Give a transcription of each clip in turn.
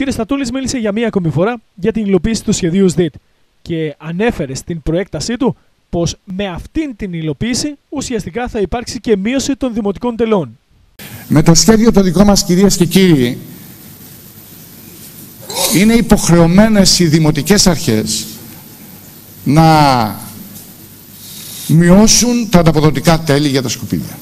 κ. Στατούλης μίλησε για μία ακόμη φορά για την υλοποίηση του σχεδίου ΣΔΙΤ και ανέφερε στην προέκτασή του πως με αυτήν την υλοποίηση ουσιαστικά θα υπάρξει και μείωση των δημοτικών τελών. Με το σχέδιο το δικό μας, κυρίες και κύριοι, είναι υποχρεωμένες οι δημοτικές αρχές να μειώσουν τα ανταποδοτικά τέλη για τα σκουπίδια.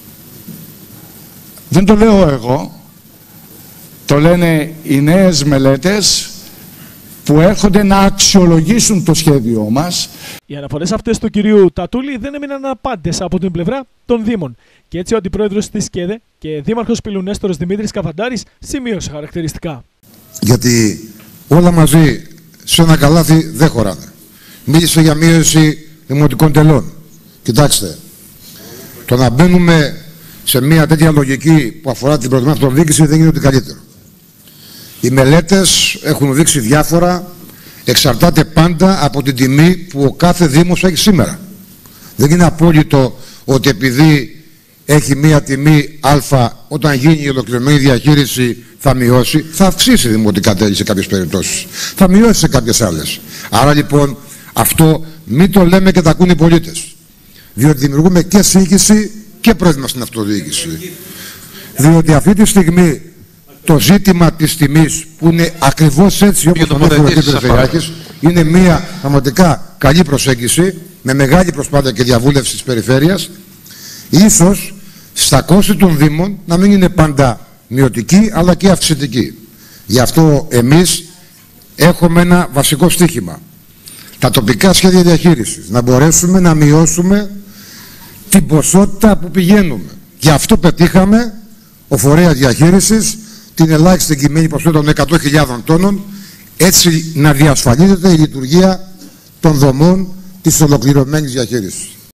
Δεν το λέω εγώ, το λένε οι νέες μελέτες που έρχονται να αξιολογήσουν το σχέδιό μας. Οι αναφορές αυτές του κυρίου Τατούλη δεν έμειναν απάντες από την πλευρά των Δήμων. Και έτσι ο αντιπρόεδρος της ΚΕΔΕ και δήμαρχος Πύλου Νέστορος Δημήτρης Καφαντάρης σημείωσε χαρακτηριστικά. Γιατί όλα μαζί σε ένα καλάθι δεν χωράνε. Μίλησε για μείωση δημοτικών τελών. Κοιτάξτε, το να μπαίνουμε σε μια τέτοια λογική που αφορά την πρωτοβουλία αυτοδιοίκηση δεν είναι ότι καλύτερο. Οι μελέτες έχουν δείξει διάφορα, εξαρτάται πάντα από την τιμή που ο κάθε Δήμος έχει σήμερα. Δεν είναι απόλυτο ότι επειδή έχει μία τιμή α, όταν γίνει η ολοκληρωμένη διαχείριση θα μειώσει, θα αυξήσει δημοτικά τέλη σε κάποιες περιπτώσεις. Θα μειώσει σε κάποιες άλλες. Άρα λοιπόν αυτό μην το λέμε και τα ακούν οι πολίτες. Διότι δημιουργούμε και σύγχυση και πρόβλημα στην αυτοδιοίκηση. Διότι αυτή τη στιγμή το ζήτημα της τιμής που είναι ακριβώς έτσι όπως το ανέφερε ο κ. Περιφερειάρχης είναι μια πραγματικά καλή προσέγγιση με μεγάλη προσπάθεια και διαβούλευση της περιφέρειας, ίσως στα κόστη των Δήμων να μην είναι πάντα μειωτική αλλά και αυξητική. Γι' αυτό εμείς έχουμε ένα βασικό στίχημα. Τα τοπικά σχέδια διαχείρισης να μπορέσουμε να μειώσουμε την ποσότητα που πηγαίνουμε. Γι' αυτό πετύχαμε ο φορέας διαχείρισης την ελάχιστη εγκυμένη ποσότητα των 100.000 τόνων, έτσι να διασφαλίζεται η λειτουργία των δομών της ολοκληρωμένης διαχείρισης.